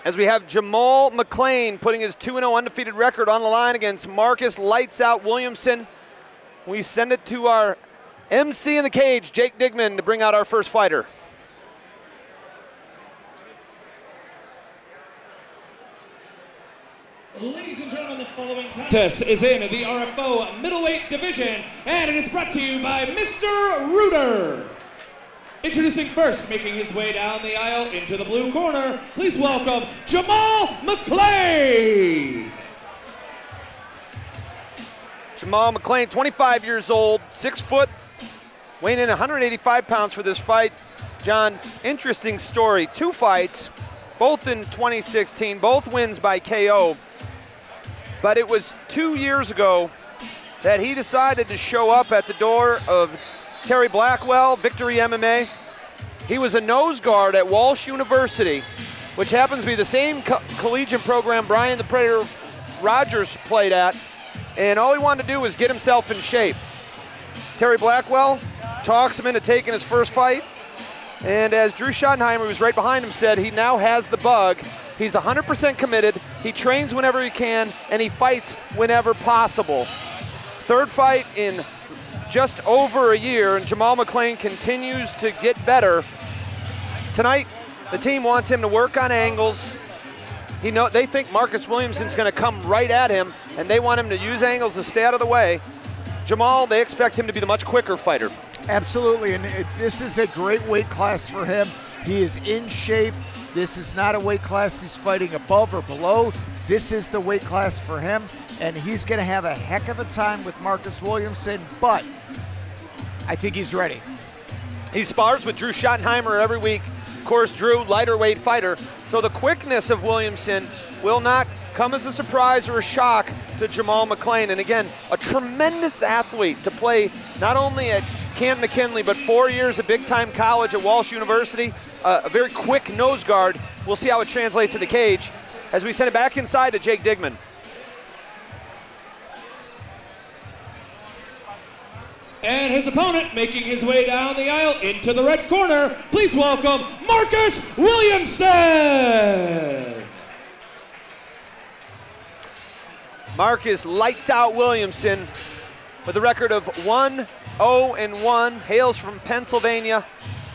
as we have Jamal McClain putting his 2-0 undefeated record on the line against Marcus Lights Out Williamson. We send it to our MC in the cage, Jake Digman, to bring out our first fighter. Ladies and gentlemen, the following contest is in the RFO middleweight division, and it is brought to you by Mr. Rooter. Introducing first, making his way down the aisle into the blue corner, please welcome Jamal McClain. Jamal McClain, 25 years old, 6 foot, weighing in 185 pounds for this fight. John, interesting story. 2 fights, both in 2016, both wins by KO. But it was 2 years ago that he decided to show up at the door of Terry Blackwell, Victory MMA. He was a nose guard at Walsh University, which happens to be the same collegiate program Brian the Predator Rogers played at. And all he wanted to do was get himself in shape. Terry Blackwell talks him into taking his first fight. And as Drew Schottenheimer, who was right behind him, said, he now has the bug. He's 100% committed. He trains whenever he can, and he fights whenever possible. 3rd fight in just over a year, and Jamal McClain continues to get better. Tonight, the team wants him to work on angles. They think Marcus Williamson's going to come right at him, and they want him to use angles to stay out of the way. Jamal, they expect him to be the much quicker fighter. Absolutely, and this is a great weight class for him. He is in shape. This is not a weight class he's fighting above or below. This is the weight class for him, and he's going to have a heck of a time with Marcus Williamson, but I think he's ready. He spars with Drew Schottenheimer every week. Of course, Drew, lighter weight fighter. So the quickness of Williamson will not come as a surprise or a shock to Jamal McClain. And again, a tremendous athlete to play not only at Canton McKinley, but 4 years of big-time college at Walsh University. A very quick nose guard. We'll see how it translates in the cage as we send it back inside to Jake Digman. And his opponent making his way down the aisle into the red corner, please welcome Marcus Williamson. Marcus Lights Out Williamson with a record of 1-0-1, hails from Pennsylvania.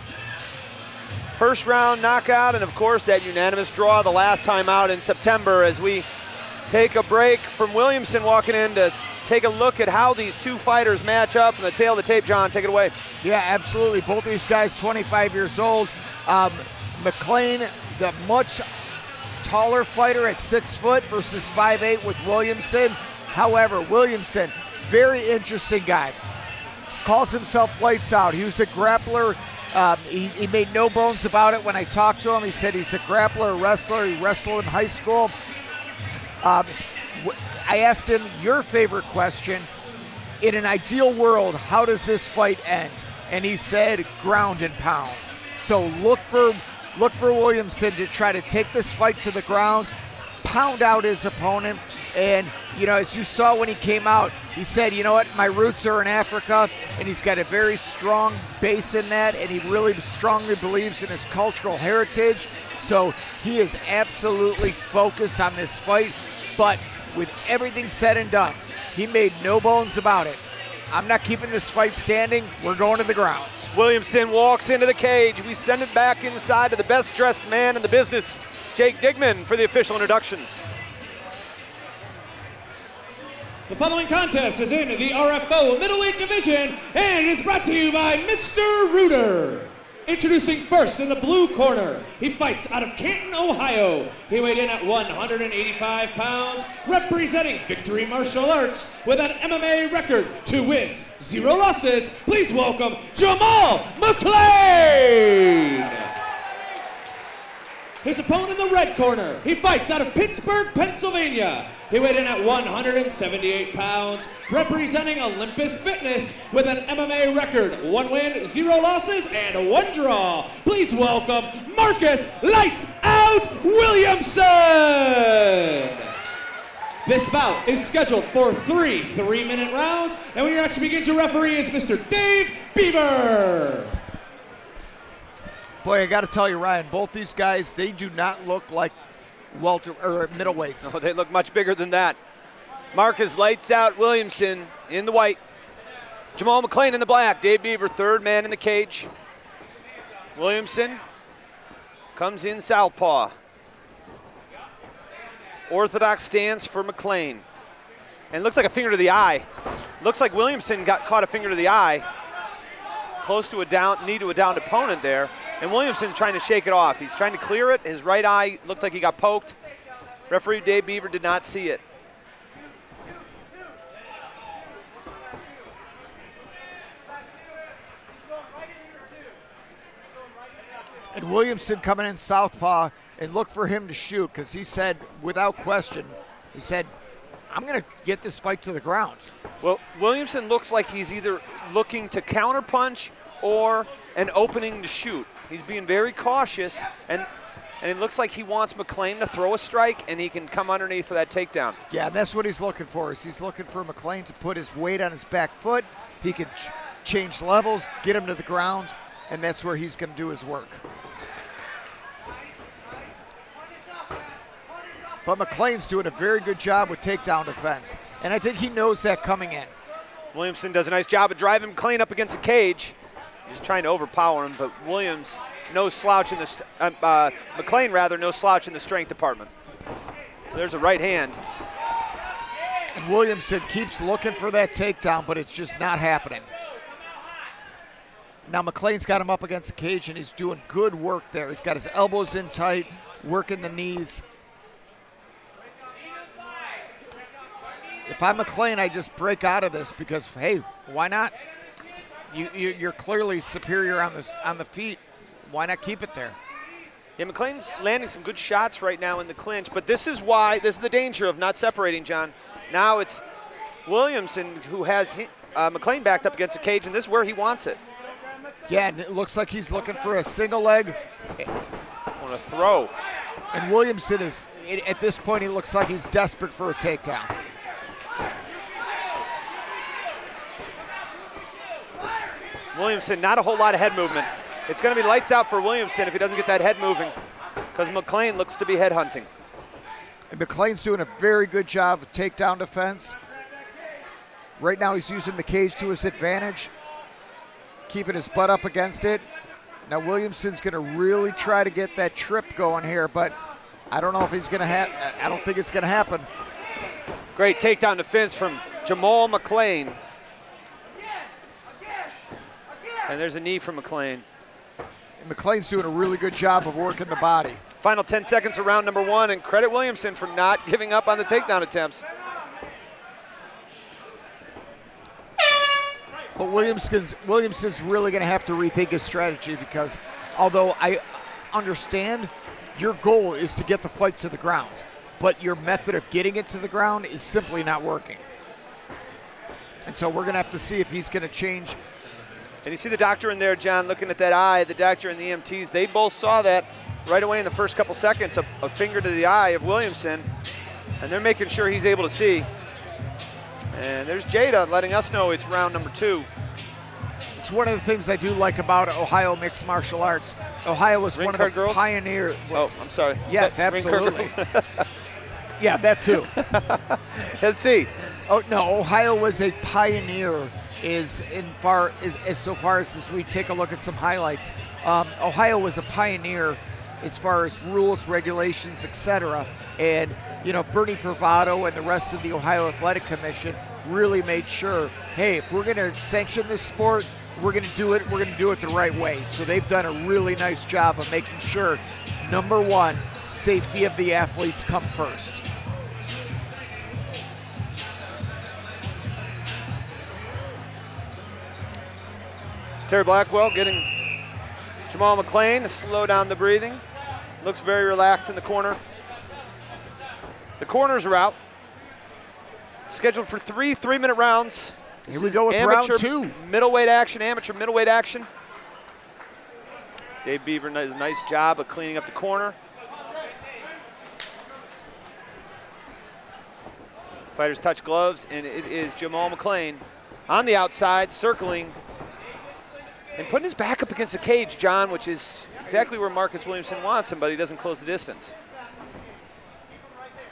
First round knockout, and of course that unanimous draw the last time out in September. As we take a break from Williamson walking in to take a look at how these two fighters match up. And the tail of the tape, John, take it away. Yeah, absolutely. Both these guys 25 years old. McClain, the much taller fighter at 6 foot versus 5'8" with Williamson. However, Williamson, very interesting guy. Calls himself Lights Out. He was a grappler. He made no bones about it when I talked to him. He said he's a grappler, a wrestler. He wrestled in high school. I asked him your favorite question. In an ideal world, how does this fight end? And he said ground and pound. So look for Williamson to try to take this fight to the ground, pound out his opponent. And, you know, as you saw when he came out, he said, you know what, my roots are in Africa, and he's got a very strong base in that, and he really strongly believes in his cultural heritage. So he is absolutely focused on this fight, but with everything said and done, he made no bones about it. I'm not keeping this fight standing. We're going to the grounds. Williamson walks into the cage. We send it back inside to the best-dressed man in the business, Jake Digman, for the official introductions. The following contest is in the RFO middleweight division, and it's brought to you by Mr. Rooter. Introducing first in the blue corner, he fights out of Canton, Ohio. He weighed in at 185 pounds, representing Victory Martial Arts with an MMA record, 2 wins, 0 losses. Please welcome Jamal McClain. His opponent in the red corner, he fights out of Pittsburgh, Pennsylvania. He weighed in at 178 pounds, representing Olympus Fitness with an MMA record, 1 win, 0 losses, and 1 draw. Please welcome Marcus Lights Out Williamson. This bout is scheduled for 3 3-minute rounds, and we are actually begin to referee is Mr. Dave Beaver. Boy, I got to tell you, Ryan, both these guys, they do not look like middleweights. Oh, they look much bigger than that. Marcus lights out Williamson in the white. Jamal McClain in the black. Dave Beaver, third man in the cage. Williamson comes in southpaw. Orthodox stance for McClain. And looks like a finger to the eye. Looks like Williamson caught a finger to the eye. Close to a knee to a downed opponent there. And Williamson trying to shake it off. He's trying to clear it. His right eye looked like he got poked. Referee Dave Beaver did not see it. And Williamson coming in southpaw, and look for him to shoot, because he said, without question, he said, I'm going to get this fight to the ground. Well, Williamson looks like he's either looking to counterpunch or an opening to shoot. He's being very cautious, and it looks like he wants McClain to throw a strike, and he can come underneath for that takedown. Yeah, that's what he's looking for. Is he's looking for McClain to put his weight on his back foot. He can change levels, get him to the ground, and that's where he's going to do his work. But McClain's doing a very good job with takedown defense, and I think he knows that coming in. Williamson does a nice job of driving McClain up against the cage. He's trying to overpower him, but Williams, no slouch in the McClain rather, no slouch in the strength department. There's a right hand. And Williamson keeps looking for that takedown, but it's just not happening. Now McClain's got him up against the cage, and he's doing good work there. He's got his elbows in tight, working the knees. If I'm McClain, I just break out of this because, hey, why not? You're clearly superior on the feet. Why not keep it there? Yeah, McClain landing some good shots right now in the clinch, but this is the danger of not separating, John. Now it's Williamson who has McClain backed up against the cage, and this is where he wants it. Yeah, and it looks like he's looking for a single leg. On a throw. And Williamson is, at this point, he looks like he's desperate for a takedown. Williamson, not a whole lot of head movement. It's going to be lights out for Williamson if he doesn't get that head moving, because McClain looks to be head hunting. And McClain's doing a very good job of takedown defense. Right now he's using the cage to his advantage, keeping his butt up against it. Now Williamson's going to really try to get that trip going here, but I don't know if he's going to I don't think it's going to happen. Great takedown defense from Jamal McClain. And there's a knee from McClain. And McClain's doing a really good job of working the body. Final 10 seconds of round number one, and credit Williamson for not giving up on the takedown attempts. But Williamson's really going to have to rethink his strategy, because although I understand your goal is to get the fight to the ground, but your method of getting it to the ground is simply not working. And so we're going to have to see if he's going to change. And you see the doctor in there, John, looking at that eye, the doctor and the EMTs, they both saw that right away in the first couple seconds, a finger to the eye of Williamson, and they're making sure he's able to see. And there's Jada letting us know it's round number two. It's one of the things I do like about Ohio Mixed Martial Arts. Ohio was one of the pioneers. Oh, I'm sorry. Yes, absolutely. Yeah, that too. Let's see. Oh no, Ohio was a pioneer. As far as we take a look at some highlights, Ohio was a pioneer as far as rules, regulations, etc. And Bernie Bravado and the rest of the Ohio Athletic Commission really made sure, hey, if we're going to sanction this sport, we're going to do it. We're going to do it the right way. So they've done a really nice job of making sure, number one, safety of the athletes come first. Terry Blackwell getting Jamal McClain to slow down the breathing. Looks very relaxed in the corner. The corners are out. Scheduled for three 3-minute rounds. Here we go with round two. Middleweight action, amateur middleweight action. Dave Beaver does a nice job of cleaning up the corner. Fighters touch gloves, and it is Jamal McClain on the outside, circling and putting his back up against the cage, John, which is exactly where Marcus Williamson wants him, but he doesn't close the distance.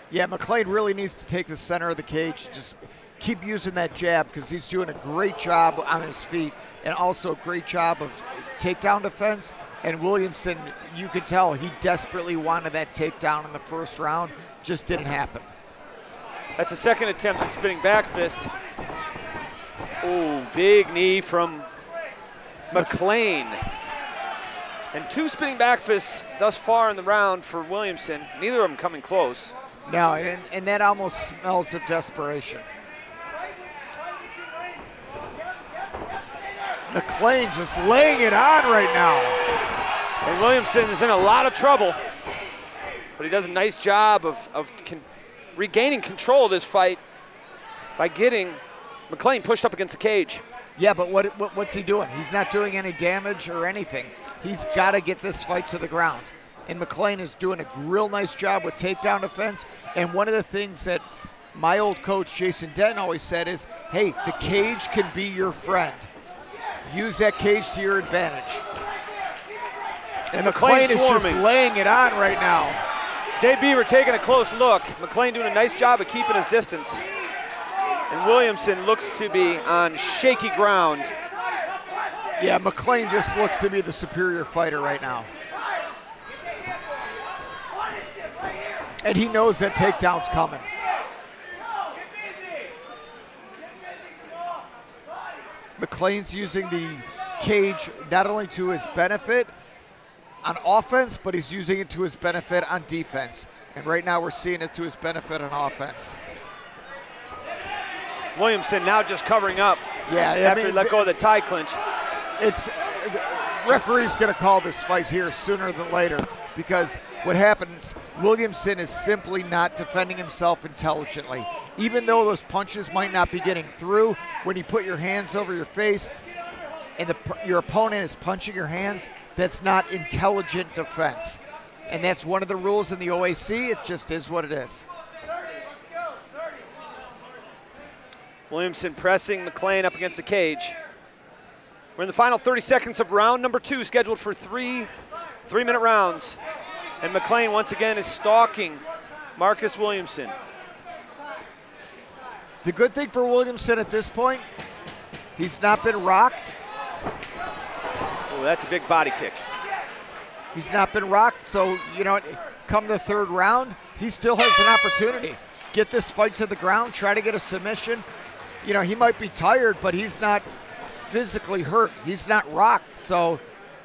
Yeah, McClain really needs to take the center of the cage. Just keep using that jab because he's doing a great job on his feet and also a great job of takedown defense. And Williamson, you could tell he desperately wanted that takedown in the first round. Just didn't happen. That's a second attempt at spinning back fist. Oh, big knee from McClain. And 2 spinning back fists thus far in the round for Williamson. Neither of them coming close. No, and that almost smells of desperation. McClain just laying it on right now. And Williamson is in a lot of trouble, but he does a nice job of regaining control of this fight by getting McClain pushed up against the cage. Yeah, but what's he doing? He's not doing any damage or anything. He's got to get this fight to the ground. And McClain is doing a real nice job with takedown defense. And one of the things that my old coach, Jason Denton, always said is, hey, the cage can be your friend. Use that cage to your advantage. And McClain is just laying it on right now. Dave Beaver taking a close look. McClain doing a nice job of keeping his distance. And Williamson looks to be on shaky ground. Yeah, McClain just looks to be the superior fighter right now. And he knows that takedown's coming. McClain's using the cage not only to his benefit on offense, but he's using it to his benefit on defense. And right now we're seeing it to his benefit on offense. Williamson now just covering up. Yeah, after he let go of the tie clinch. It's referee's going to call this fight here sooner than later because what happens, Williamson is simply not defending himself intelligently. Even though those punches might not be getting through, when you put your hands over your face and your opponent is punching your hands, that's not intelligent defense. And that's one of the rules in the OAC. It just is what it is. Williamson pressing McClain up against the cage. We're in the final 30 seconds of round number 2, scheduled for three-minute rounds. And McClain once again is stalking Marcus Williamson. The good thing for Williamson at this point, he's not been rocked. Oh, that's a big body kick. He's not been rocked, so, you know, come the third round, he still has an opportunity. Get this fight to the ground, try to get a submission. You know, he might be tired, but he's not physically hurt. He's not rocked. So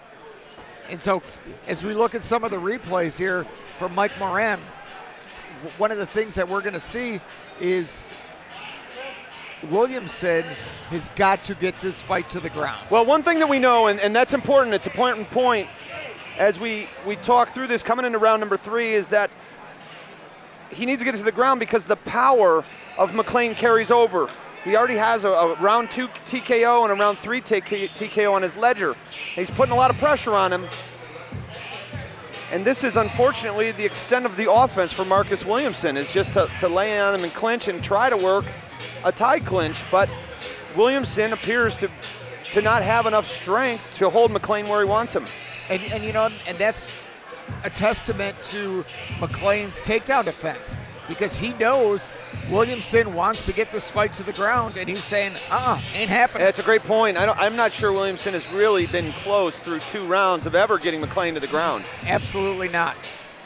as we look at some of the replays here from Mike Moran, one of the things that we're going to see is Williamson has got to get this fight to the ground. Well, one thing that we know, and that's important, it's a important point, as we talk through this coming into round number 3, is that he needs to get it to the ground because the power of McClain carries over. He already has a round 2 TKO and a round 3 TKO on his ledger. And he's putting a lot of pressure on him. And this is unfortunately the extent of the offense for Marcus Williamson, is just to lay on him and clinch and try to work a tie clinch. But Williamson appears to not have enough strength to hold McClain where he wants him. And you know, and that's a testament to McClain's takedown defense, because he knows Williamson wants to get this fight to the ground, and he's saying, ain't happening. That's a great point. I'm not sure Williamson has really been close through 2 rounds of ever getting McClain to the ground. Absolutely not.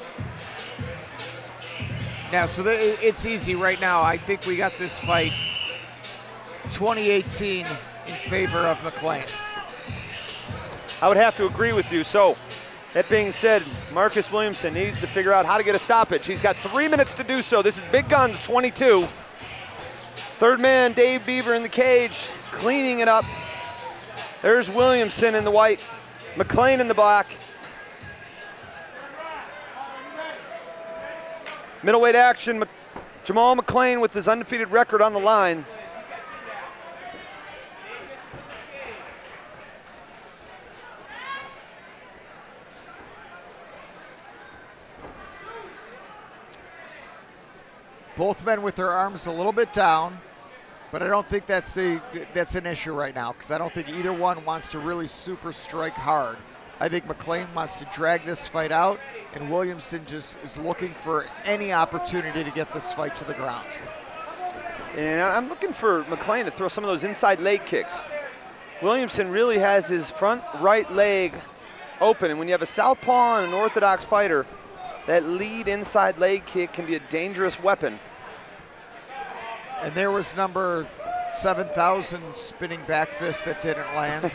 Now, so it's easy right now. I think we got this fight 2018 in favor of McClain. I would have to agree with you. So, that being said, Marcus Williamson needs to figure out how to get a stoppage. He's got 3 minutes to do so. This is Big Guns 22. Third man, Dave Beaver in the cage, cleaning it up. There's Williamson in the white, McClain in the black. Middleweight action, Jamal McClain with his undefeated record on the line. Both men with their arms a little bit down, but I don't think that's an issue right now, because I don't think either one wants to really super strike hard. I think McClain wants to drag this fight out, and Williamson just is looking for any opportunity to get this fight to the ground. And I'm looking for McClain to throw some of those inside leg kicks. Williamson really has his front right leg open, and when you have a southpaw and an orthodox fighter, that lead inside leg kick can be a dangerous weapon. And there was number 7,000 spinning back fist that didn't land.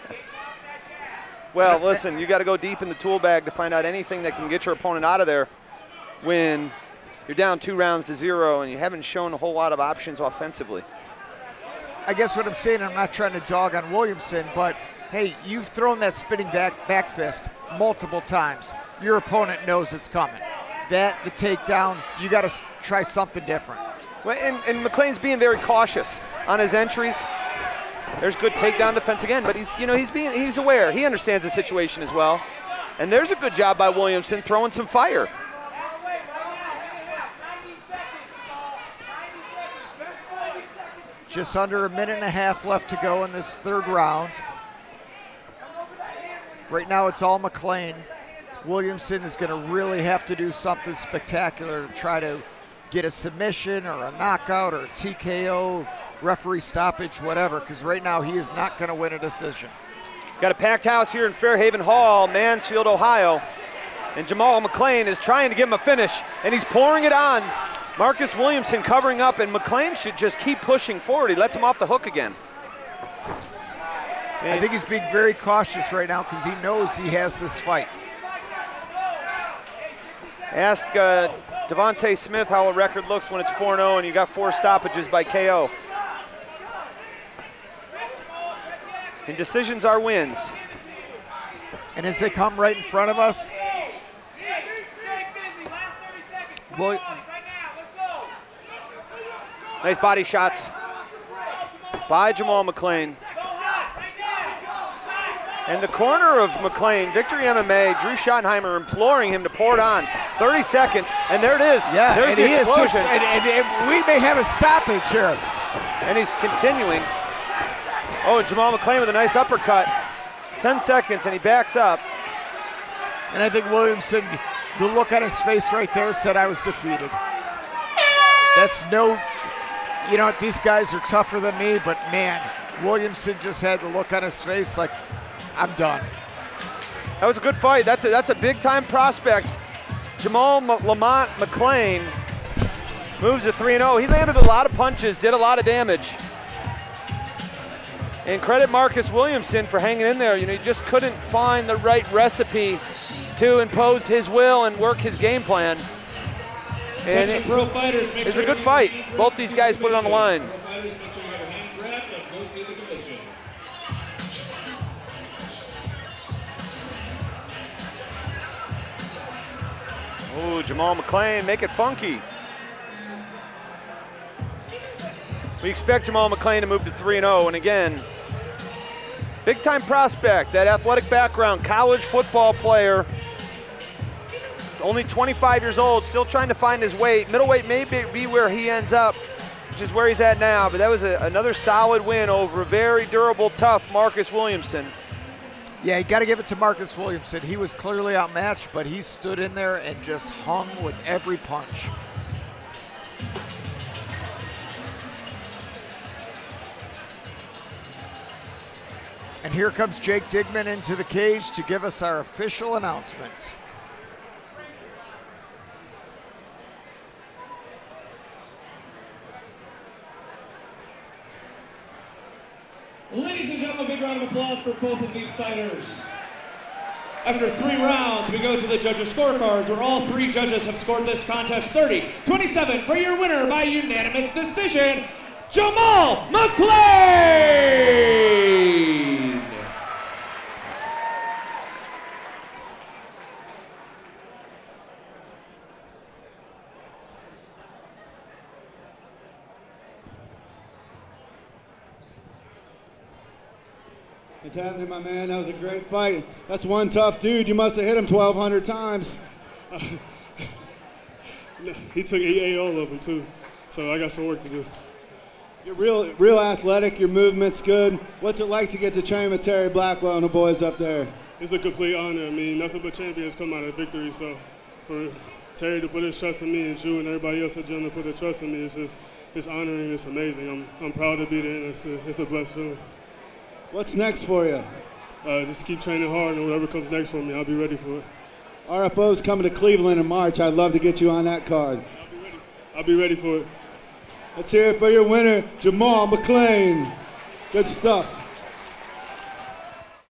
Well, listen, you got to go deep in the tool bag to find out anything that can get your opponent out of there when you're down 2-0 and you haven't shown a whole lot of options offensively. I guess what I'm saying, I'm not trying to dog on Williamson, but hey, you've thrown that spinning back fist multiple times. Your opponent knows it's coming. The takedown, you got to try something different. Well, and McClain's being very cautious on his entries. There's good takedown defense again, but he's aware. He understands the situation as well. And there's a good job by Williamson throwing some fire. Just under a minute and a half left to go in this third round. Right now it's all McClain. Williamson is going to really have to do something spectacular to try to get a submission or a knockout or a TKO, referee stoppage, whatever, because right now he is not going to win a decision. Got a packed house here in Fairhaven Hall, Mansfield, Ohio. And Jamal McClain is trying to give him a finish, and he's pouring it on. Marcus Williamson covering up, and McClain should just keep pushing forward. He lets him off the hook again. I think he's being very cautious right now because he knows he has this fight. Ask Devontae Smith how a record looks when it's 4-0 and you got 4 stoppages by KO. And decisions are wins. And as they come right in front of us, nice body shots by Jamal McClain. And the corner of McClain, Victory MMA, Drew Schottenheimer imploring him to pour it on. 30 seconds, and there it is. Yeah, there's the explosion. And we may have a stoppage here. And he's continuing. Oh, Jamal McClain with a nice uppercut. 10 seconds, and he backs up. And I think Williamson, the look on his face right there said I was defeated. That's no, you know, these guys are tougher than me, but man, Williamson just had the look on his face like, I'm done. That was a good fight. That's a big-time prospect. Jamal Lamont McClain moves to 3-0. He landed a lot of punches, did a lot of damage. And credit Marcus Williamson for hanging in there. You know, he just couldn't find the right recipe to impose his will and work his game plan. And it's a good fight. Both these guys put it on the line. Ooh, Jamal McClain, make it funky. We expect Jamal McClain to move to 3-0, and again, big-time prospect, that athletic background, college football player, only 25 years old, still trying to find his weight. Middleweight may be where he ends up, which is where he's at now, but that was another solid win over a very durable, tough Marcus Williamson. Yeah, you got to give it to Marcus Williamson. He was clearly outmatched, but he stood in there and just hung with every punch. And here comes Jake Digman into the cage to give us our official announcements. Ladies and gentlemen, a big round of applause for both of these fighters. After 3 rounds, we go to the judges' scorecards, where all 3 judges have scored this contest 30-27 for your winner by unanimous decision, Jamal McClain! What's happening, my man? That was a great fight. That's one tough dude. You must have hit him 1,200 times. He ate all of them too, so I got some work to do. You're real athletic. Your movement's good. What's it like to get to train with Terry Blackwell and the boys up there? it's a complete honor. I mean, nothing but champions come out of victory. So for Terry to put his trust in me and you and everybody else at Gym to put their trust in me, it's honoring. It's amazing. I'm proud to be there, and it's a blessed feeling. What's next for you? Just keep training hard, and whatever comes next for me, I'll be ready for it. RFO's coming to Cleveland in March. I'd love to get you on that card. I'll be ready for it. Let's hear it for your winner, Jamal McClain. Good stuff.